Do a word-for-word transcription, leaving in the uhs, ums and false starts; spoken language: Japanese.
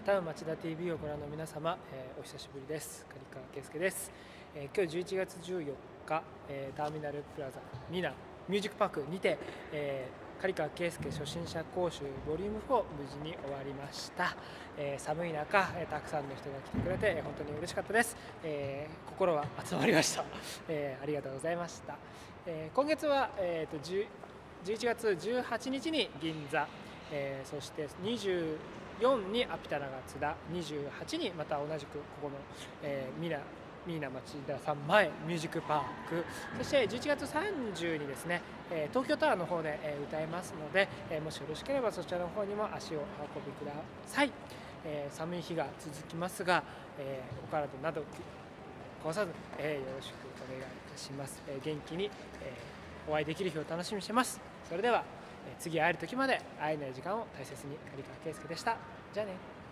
タウン町田 ティービー をご覧の皆様、えー、お久しぶりです。刈川圭介です。えー、今日じゅういちがつじゅうよっか、えー、ターミナルプラザミナミュージックパークにて、えー、刈川圭介初心者講習ボリュームフォー無事に終わりました。えー、寒い中、えー、たくさんの人が来てくれて、えー、本当に嬉しかったです。えー、心は集まりました。えー、ありがとうございました。えー、今月は、えー、とじゅういちがつじゅうはちにちに銀座、えー、そしてにじゅうよっかにアピタ長津田、にじゅうはちにまた同じくここの、えー、ミナミーナ町田さん前ミュージックパーク、そしてじゅういちがつさんじゅうにですね、えー、東京タワーの方で、えー、歌いますので、えー、もしよろしければそちらの方にも足をお運びください。えー、寒い日が続きますが、えー、お体など壊さず、えー、よろしくお願いいたします。えー、元気に、えー、お会いできる日を楽しみにしてます。それでは次会える時まで会えない時間を大切に。刈川圭介でした。じゃあね。